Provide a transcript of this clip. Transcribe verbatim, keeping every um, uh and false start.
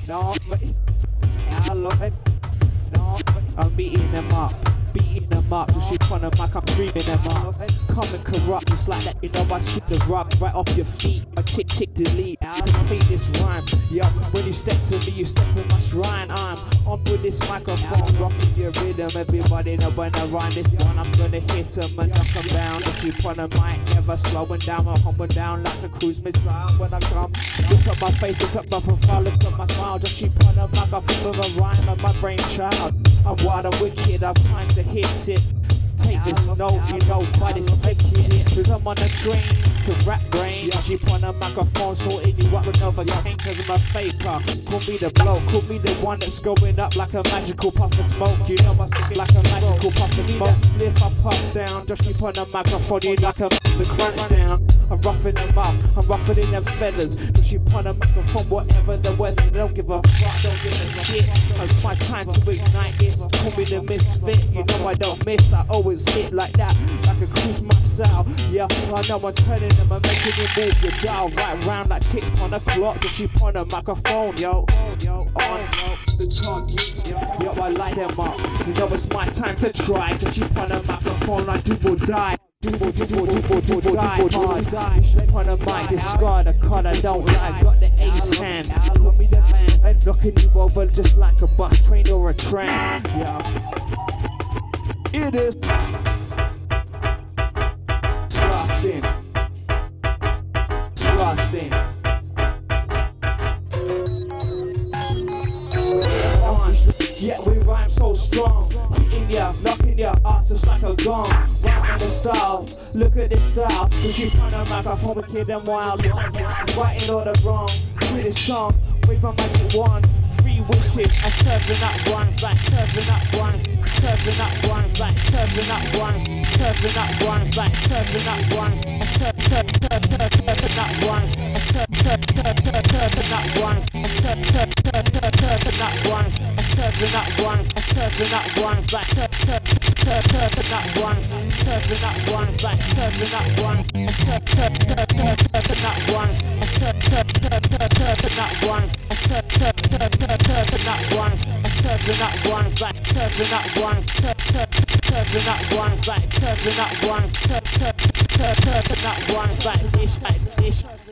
No, but I love it. No, I'm beating them up, beating them up. Just shoot on the mic, I'm screaming them up. Come and corrupt, just like that, you know I sweep the rug right off your feet. I tick, tick, delete, I can feel this rhyme. Yo, when you step to me, you step in my shrine. I'm on with this microphone, rocking your rhythm. Everybody know when I rhyme this one, I'm gonna hit them and knock them down. Just shoot on the mic, never slowing down, I'm humming down like a cruise missile. When I come, look at my face, look at my profile, look at my smile. Just shoot on the mic, I feel of a rhyme of my brainchild. I'm wild and wicked, I've time to hit it. Take this note, you know, but it's taking it. Cause I'm on a train to rap brain. Keep on a microphone, sorting you up with another cane. Cause I'm a faker. Call me the bloke, call me the one that's going up like a magical puff of smoke. You know I stick it like a magical puff of smoke. Slip I puff down, just keep on the microphone, you like a the crunch down. I'm roughing them up, I'm roughing them feathers. Just keep on the microphone, whatever the weather. Don't give a fuck, don't give a shit. It's my time to ignite this. Call me the misfit, you know I don't miss. I always hit like that, like a cruise myself. Yeah, I know I'm turning them, I'm making you move your dial right round like ticks on the clock. Just keep on the microphone, yo, yo, on, yo, the target, yo, yo, I light them up. You know it's my time to try. Just keep on the microphone like do or die. Do or do or do or do or die, hard. Keep on the mic, discard a card I don't like. Got the ace hand, call me the man, knocking you over just like a bus, train or a tram. Yeah. It is disgusting, disgusting. Yeah, we rhyme so strong, hitting ya, knocking ya out just like a gong. Rhyming the style, look at this style. Cause you find a microphone, we kid them wild. Writing all the wrong, with this song, with my magic wand. Three wishes, I'm serving up rhymes, like serving up rhymes. Serving up rhymes, like serving up rhymes. Serving up rhymes, like serving up rhymes. Serving up rhymes. Serving up rhymes. Serving up rhymes. Serving up rhymes. Serving up rhymes, like serving up rhymes. Serving up rhymes, like serving up rhymes. Serving up rhymes. Serving up rhymes. Serving up rhymes. Serving up rhymes. Serving up rhymes, like serving up rhymes. Serving up rhymes, like serving up rhymes. Serving up rhymes, like this, like this.